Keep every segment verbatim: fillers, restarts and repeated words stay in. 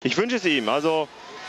Ich wünsche es ihm. Also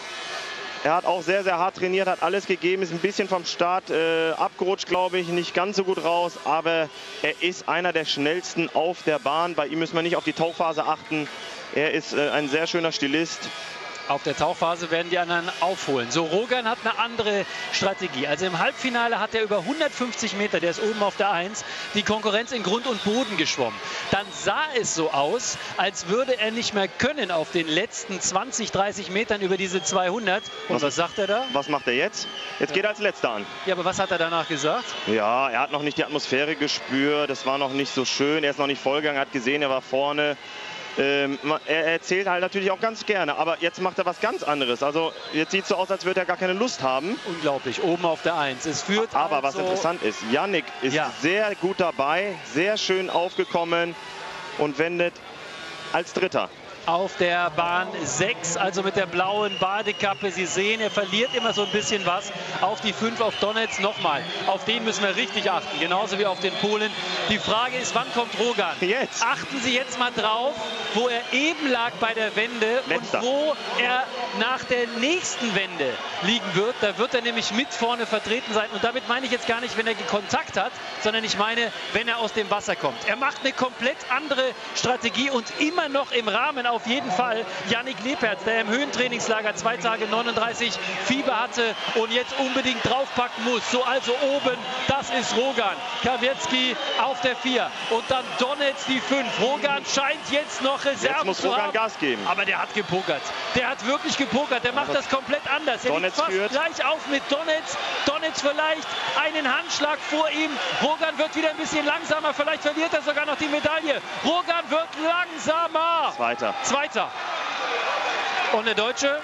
er hat auch sehr, sehr hart trainiert, hat alles gegeben, ist ein bisschen vom Start äh, abgerutscht, glaube ich, nicht ganz so gut raus. Aber er ist einer der schnellsten auf der Bahn. Bei ihm müssen wir nicht auf die Tauchphase achten. Er ist äh, ein sehr schöner Stilist. Auf der Tauchphase werden die anderen aufholen. So, Rogan hat eine andere Strategie. Also im Halbfinale hat er über hundertfünfzig Meter, der ist oben auf der eins, die Konkurrenz in Grund und Boden geschwommen. Dann sah es so aus, als würde er nicht mehr können auf den letzten zwanzig, dreißig Metern über diese zweihundert. Und was, was sagt er da? Was macht er jetzt? Jetzt geht er als Letzter an. Ja, aber was hat er danach gesagt? Ja, er hat noch nicht die Atmosphäre gespürt. Das war noch nicht so schön. Er ist noch nicht vollgegangen, hat gesehen, er war vorne. Ähm, er erzählt halt natürlich auch ganz gerne, aber jetzt macht er was ganz anderes. Also jetzt sieht es so aus, als würde er gar keine Lust haben. Unglaublich, oben auf der eins. Es führt aber also was interessant ist, Yannick ist ja. sehr gut dabei, sehr schön aufgekommen und wendet als Dritter. Auf der Bahn sechs, also mit der blauen Badekappe. Sie sehen, er verliert immer so ein bisschen was. Auf die fünf, auf Donetsk nochmal. Auf den müssen wir richtig achten, genauso wie auf den Polen. Die Frage ist, wann kommt Rogan? Jetzt. Achten Sie jetzt mal drauf, wo er eben lag bei der Wende Letzter. Und wo er nach der nächsten Wende liegen wird. Da wird er nämlich mit vorne vertreten sein. Und damit meine ich jetzt gar nicht, wenn er Kontakt hat, sondern ich meine, wenn er aus dem Wasser kommt. Er macht eine komplett andere Strategie und immer noch im Rahmen auf jeden Fall Yannick Lepertz, der im Höhentrainingslager zwei Tage neununddreißig Fieber hatte und jetzt unbedingt draufpacken muss. So, also oben, das ist Rogan. Kawiecki auf der vier und dann Donetsk die fünf. Rogan scheint jetzt noch Reserven jetzt muss zu Rogan haben. Gas geben. Aber der hat gepokert. Der hat wirklich gepokert. Der macht das komplett anders. Er liegt fast führt. gleich auf mit Donetsk. Donetsk vielleicht einen Handschlag vor ihm. Rogan wird wieder ein bisschen langsamer. Vielleicht verliert er sogar noch die Medaille. Rogan wird langsamer. Zweiter. Zweiter. Und der Deutsche?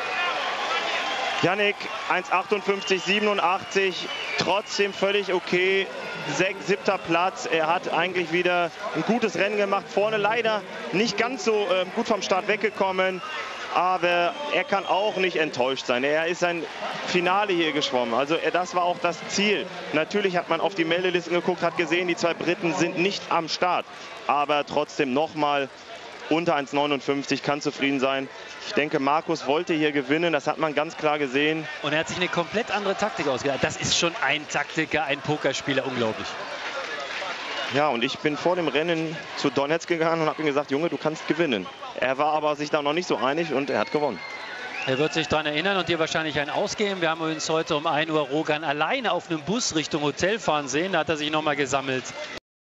Yannick, eins achtundfünfzig siebenundachtzig, trotzdem völlig okay. Sech, siebter Platz. Er hat eigentlich wieder ein gutes Rennen gemacht. Vorne leider nicht ganz so äh, gut vom Start weggekommen. Aber er kann auch nicht enttäuscht sein. Er ist ein Finale hier geschwommen. Also er, das war auch das Ziel. Natürlich hat man auf die Meldelisten geguckt, hat gesehen, die zwei Briten sind nicht am Start. Aber trotzdem nochmal unter eins neunundfünfzig, kann zufrieden sein. Ich denke, Markus wollte hier gewinnen, das hat man ganz klar gesehen. Und er hat sich eine komplett andere Taktik ausgedacht. Das ist schon ein Taktiker, ein Pokerspieler, unglaublich. Ja, und ich bin vor dem Rennen zu Donetsk gegangen und habe ihm gesagt, Junge, du kannst gewinnen. Er war aber sich da noch nicht so einig und er hat gewonnen. Er wird sich daran erinnern und dir wahrscheinlich ein ausgeben. Wir haben uns heute um ein Uhr Rogan alleine auf einem Bus Richtung Hotel fahren sehen. Da hat er sich noch mal gesammelt.